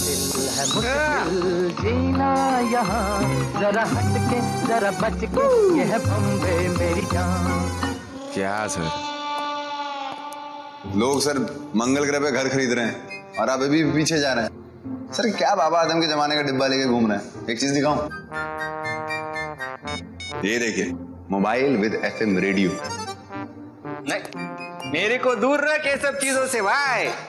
दिल है मुश्किल जीना यहाँ, जरा हट के जरा बच के, ये है बम्बे मेरी जान। क्या सर? लोग सर मंगल ग्रह पे घर खरीद रहे हैं और आप अभी भी पीछे जा रहे हैं। सर क्या बाबा आदम के जमाने का डिब्बा लेके घूम रहे हैं। एक चीज दिखाऊं, ये देखिए, मोबाइल विद FM रेडियो। नहीं, मेरे को दूर रख ये सब चीजों से भाई।